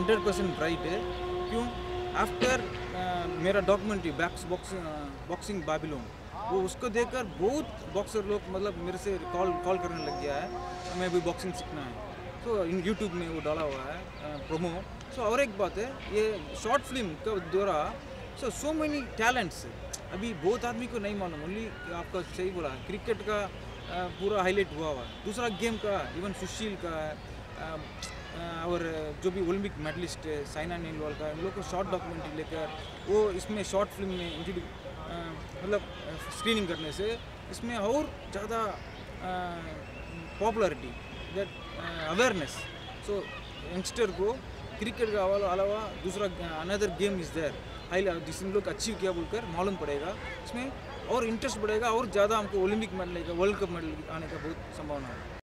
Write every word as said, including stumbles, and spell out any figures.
Hundred percent right है। क्यों? After मेरा documentary backs boxing boxing Babylon, वो उसको देखकर बहुत बॉक्सर लोग मतलब मेरे से कॉल कॉल करने लग गया है, मैं भी बॉक्सिंग सीखना है। तो इन यूट्यूब में वो डाला हुआ है प्रोमो। सो और एक बात है, ये शॉर्ट फिल्म का द्वारा सो सो मेनी टैलेंट्स अभी बहुत आदमी को नहीं मालूम। ओनली आपका सही बोला, क्रिकेट का आ, पूरा हाईलाइट हुआ हुआ है, दूसरा गेम का इवन सुशील का आ, आ, और जो भी ओलंपिक मेडलिस्ट है साइना नेहवाल का, इन लोग को शॉर्ट डॉक्यूमेंट्री लेकर वो इसमें शॉर्ट फिल्म में इंट्रोड्यूस मतलब स्क्रीनिंग करने से इसमें और ज़्यादा popularity that awareness. So youngster को क्रिकेट का अलावा दूसरा another game is there high जिसमें लोग अचीव किया बोलकर मालूम पड़ेगा, इसमें और इंटरेस्ट बढ़ेगा और ज़्यादा हमको Olympic medal world cup medal आने का बहुत संभावना है।